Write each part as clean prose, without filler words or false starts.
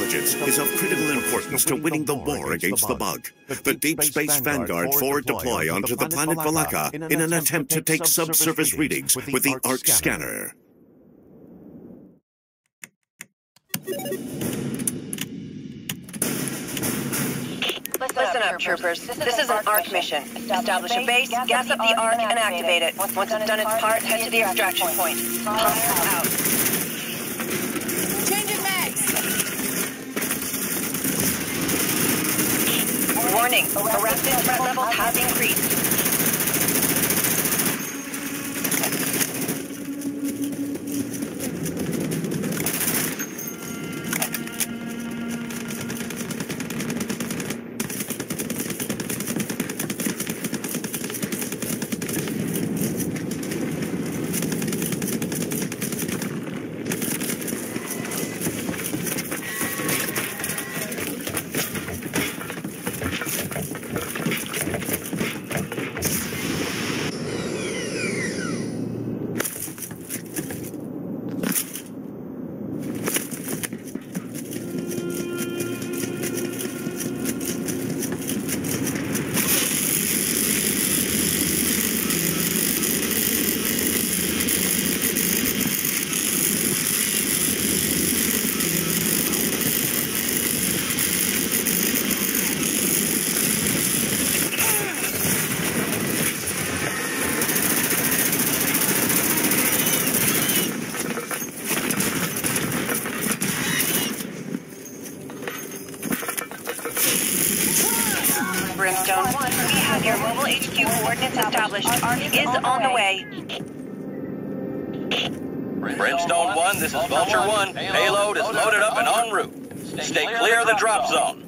intelligence is of critical importance to winning the war against the bug. The Deep Space Vanguard forward deploy onto the planet Valaka in an attempt to take subsurface readings with the ARC scanner. Listen up, troopers. This is an ARC mission. Establish a base, gas up the ARC, and activate it. Once it's done its part, head to the extraction point. Pump out. Changing mags! Warning, arachnid threat levels have increased. Brimstone 1, we have your mobile HQ coordinates established. ARC is on the way. Brimstone 1, this is Vulture 1. Payload is loaded up and en route. Stay clear of the drop zone.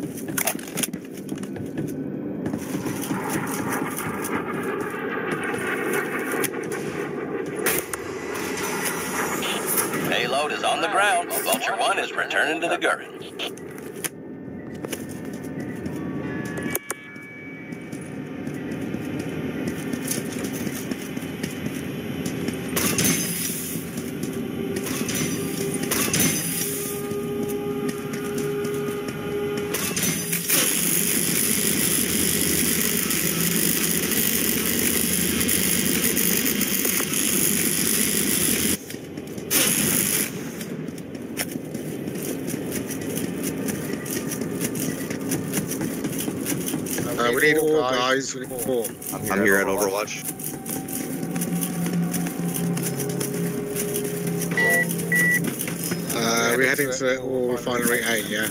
Payload is on the ground. Vulture 1 is returning to the Gurren. We need all guys. We need more. I'm here at Overwatch. We're heading to Oil Refinery A, yeah.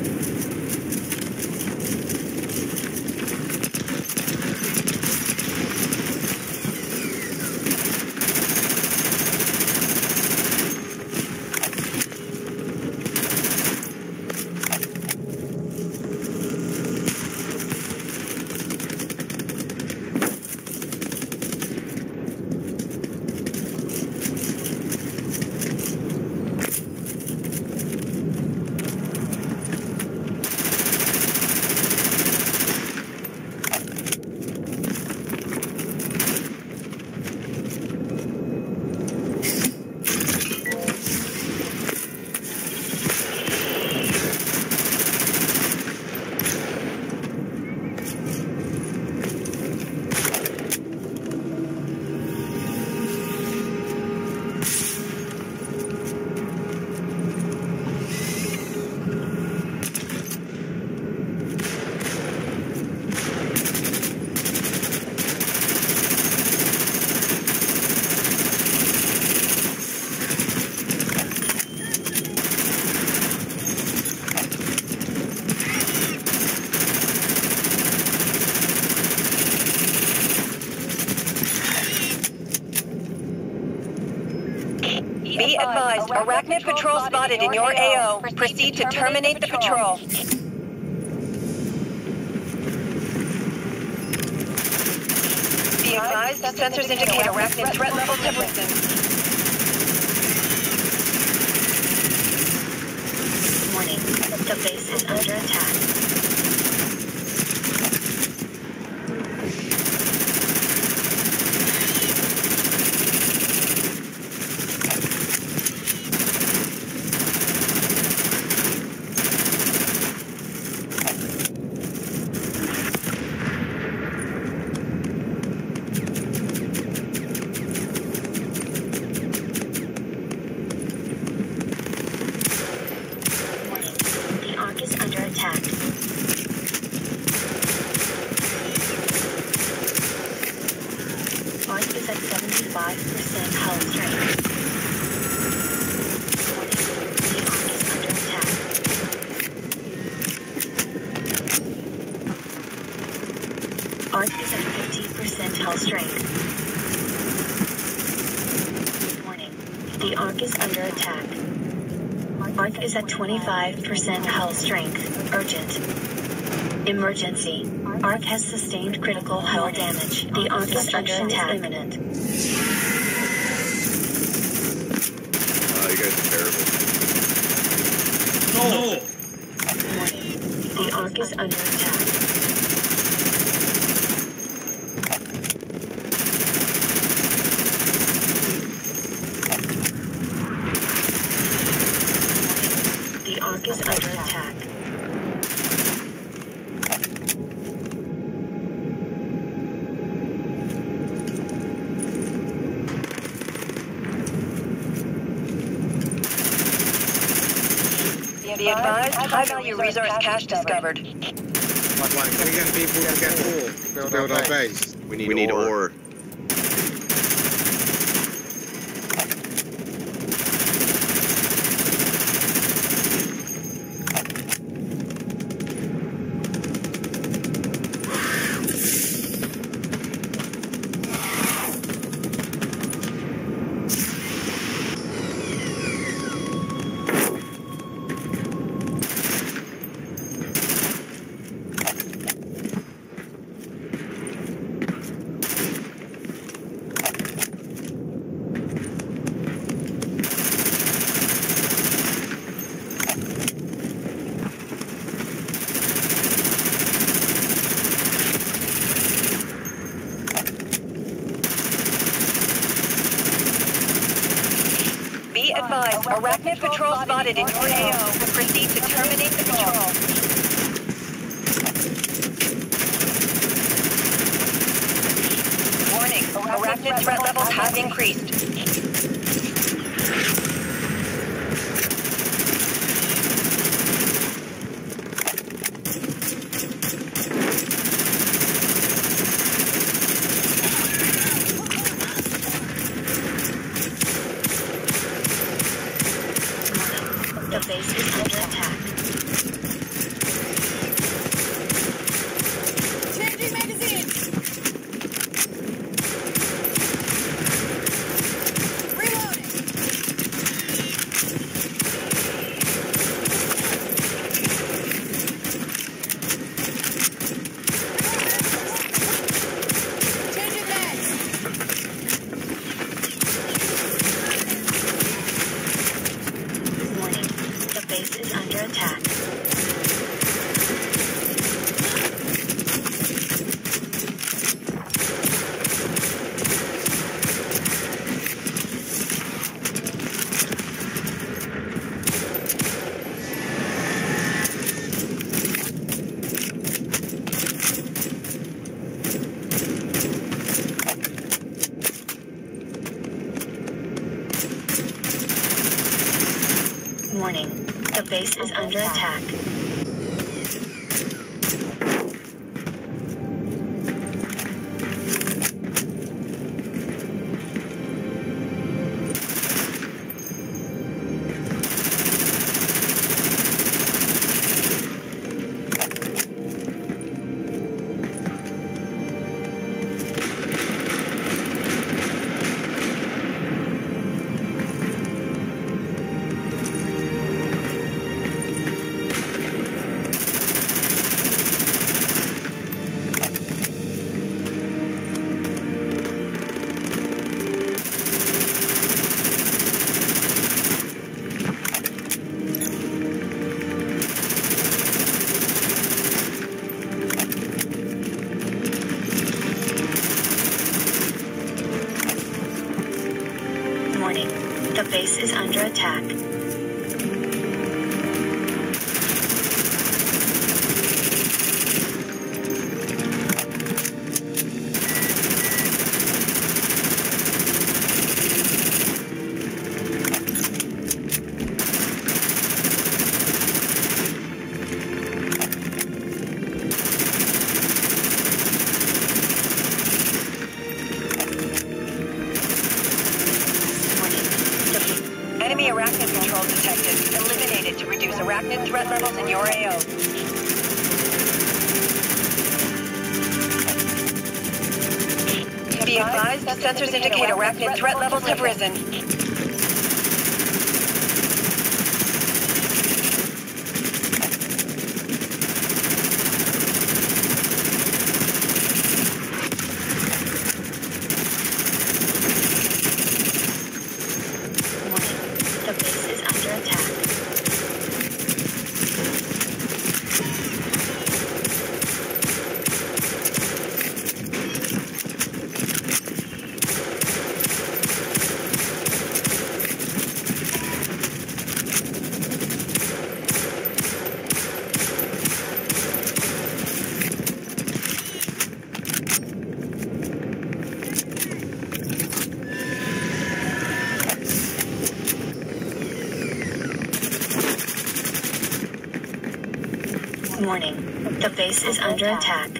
Be advised, arachnid patrol spotted in your AO. Proceed to terminate the patrol. Be advised, sensors indicate arachnid threat levels have risen. Warning, the base is under attack. 25% hull strength. Arc is at 50% hull strength. Warning. The Arc is under attack. Arc is at 25% hull strength. Urgent. Emergency. Arc has sustained critical hull damage. The Arc is under attack. Imminent. You guys are terrible. No! Warning. The Arc is under attack. The Arc is under attack. Be advised, high-value resource cache discovered. Can we get people to get ore to build our base? We need ore. Be advised, arachnid patrol spotted in your AO. Proceed to terminate the patrol. Warning, arachnid threat levels have increased. The base is under attack. Changing magazines! Reloading! Changing mags! Warning. The base is under attack. Warning. The base is under attack. Warning. The base is under attack. arachnid patrol detected. Eliminate it to reduce arachnid threat levels in your AO. Be advised, sensors indicate arachnid threat levels have risen. The base is under attack. Warning, the base is under attack.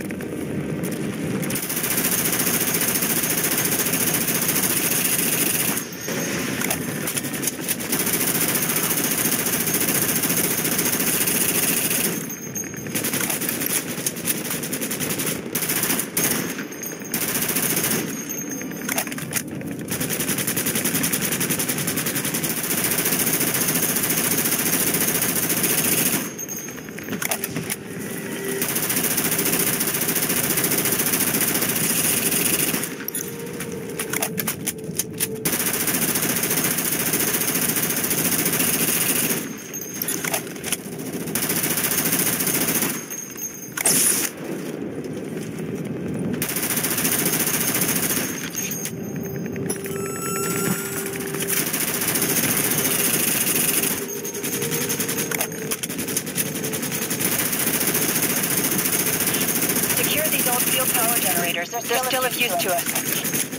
Secure these old field power generators. They're still of use to us.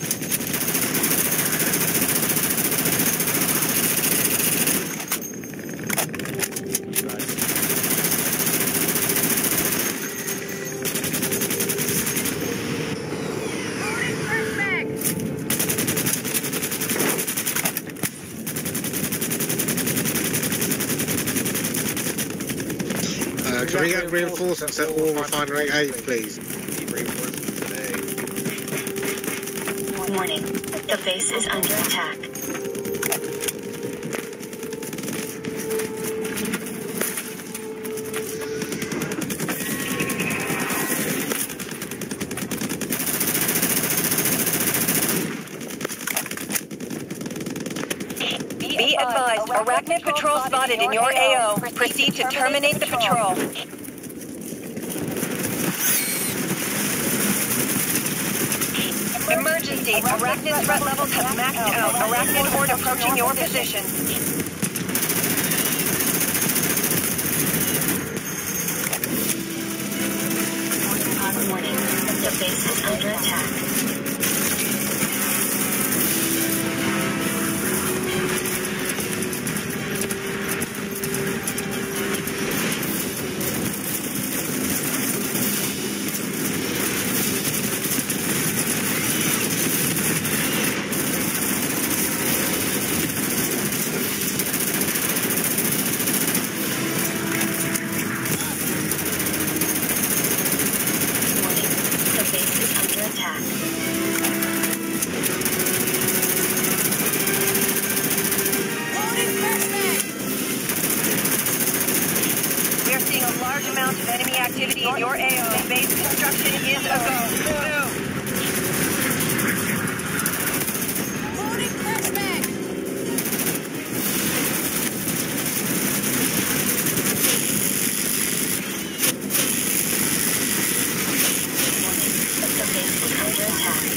Can we get reinforcements at all refinery A, please? Need reinforcements today. Warning, the base is under attack. Be advised, arachnid patrol spotted in your AO. Proceed to terminate the patrol. Emergency, arachnid threat levels have maxed out. Arachnid horde approaching your position. Warning, the base is under attack. Large amounts of enemy activity in your AO. Base construction is a go. Move. Loading crash mag. The base is under attack.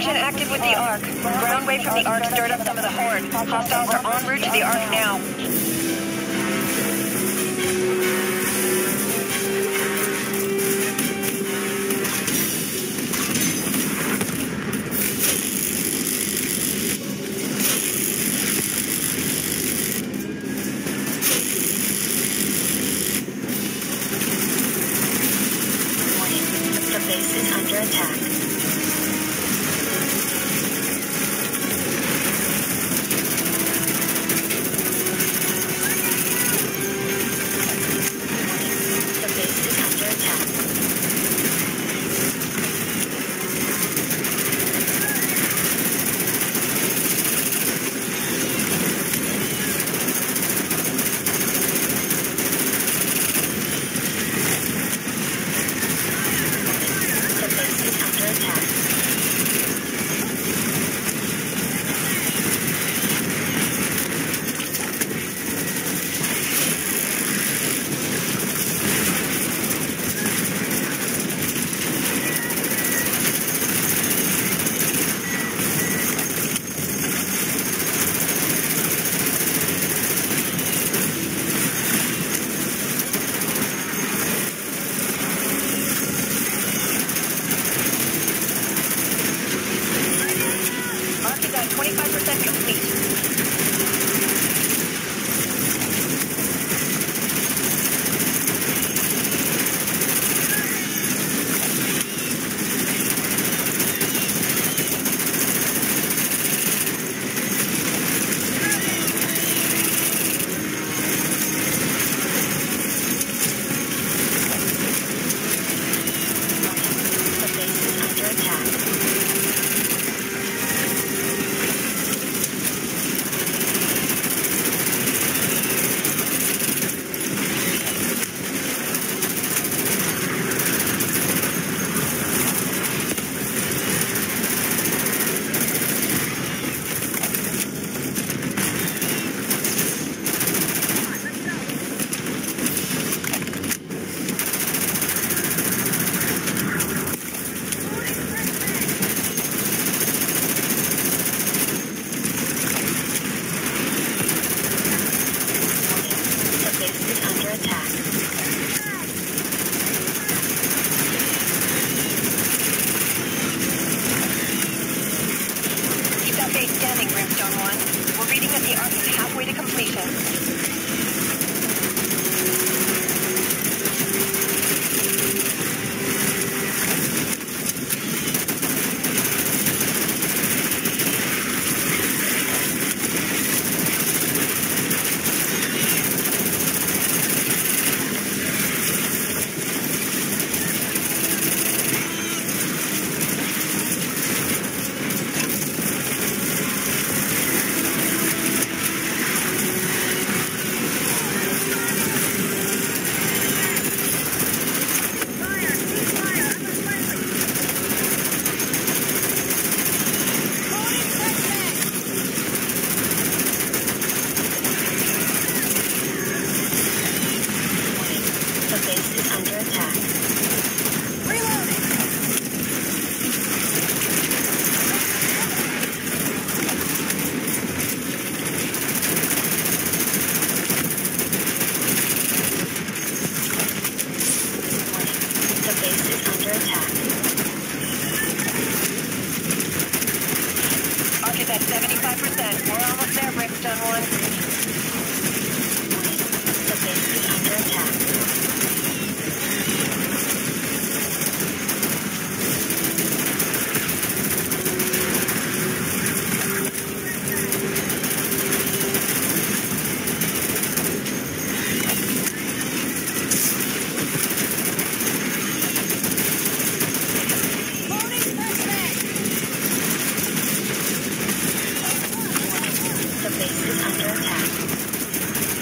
Connection active with the Ark. Ground wave from the Ark stirred up some of the horde. Hostiles are en route to the Ark now. The base is under attack. The base is under attack. The base is under attack. Ark is at 25% complete. The base is under attack. The base is under attack. Keep that base standing, Brimstone 1. We're reading that the Ark is halfway to completion. The base is under attack. The base is under attack. Ark is at 75%. We're almost there, Brimstone 1. The base is under attack. The base is under attack.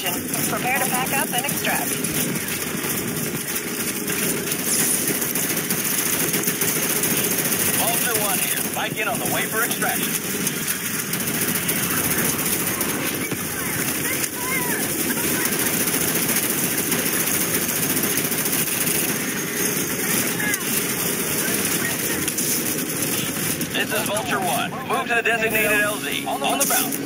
extraction. Prepare to pack up and extract. Vulture 1 here. Bike in on the way for extraction. This is Vulture 1. Move to the designated LZ. On the bounce.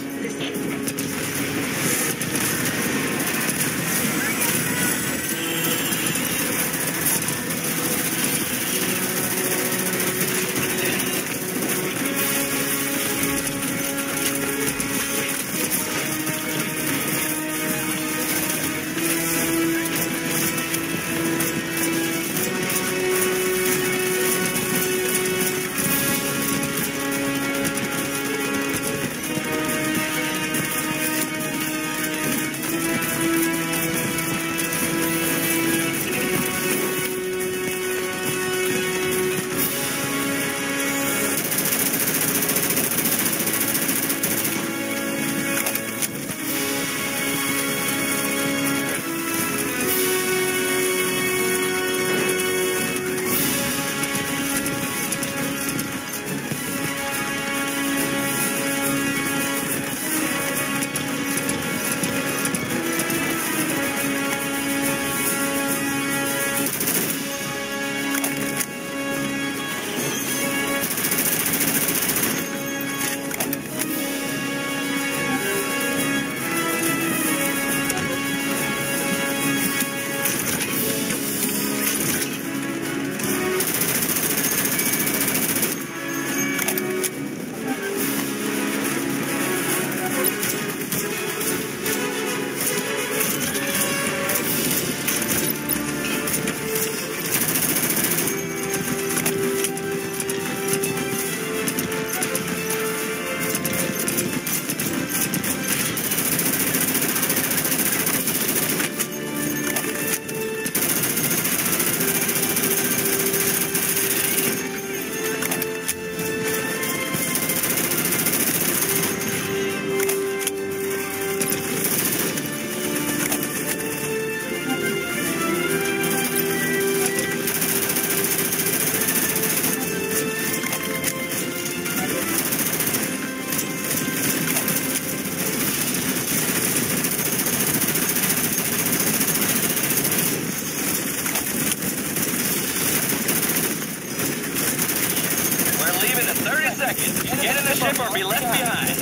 Get in the ship or be left behind.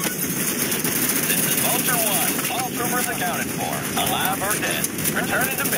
Accounted for. Alive or dead. Returning to